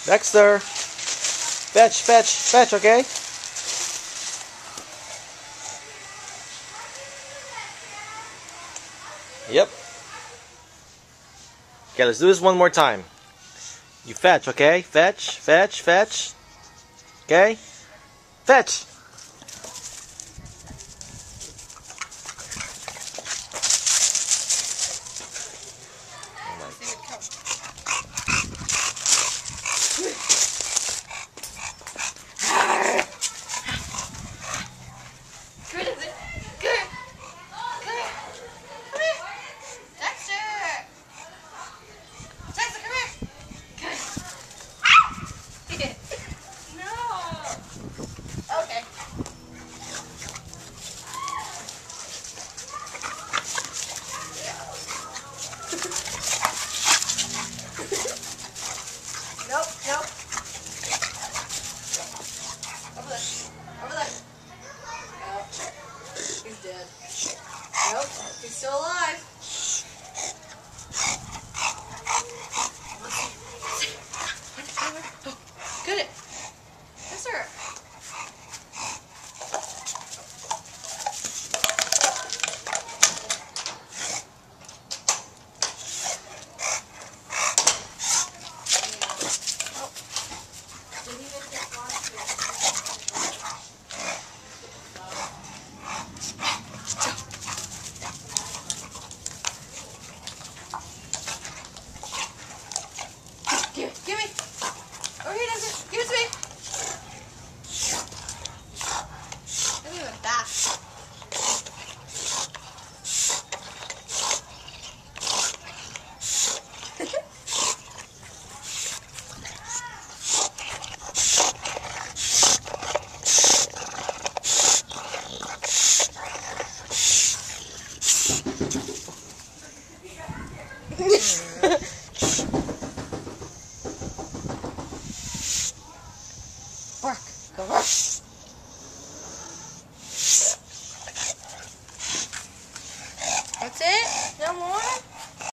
Dexter, fetch, fetch, fetch, okay? Yep. Okay, let's do this one more time. You fetch, okay? Fetch, fetch, fetch. Okay? Fetch! Good, is it? Good. Good. Come here. Dexter. Dexter, come here. Good. No. Okay. Nope, nope. Over there. Over there. Nope. He's dead. Nope. He's still alive. Oh, good. Yes, sir. Give me. Over here, Dexter. Give it to me. Give me the back.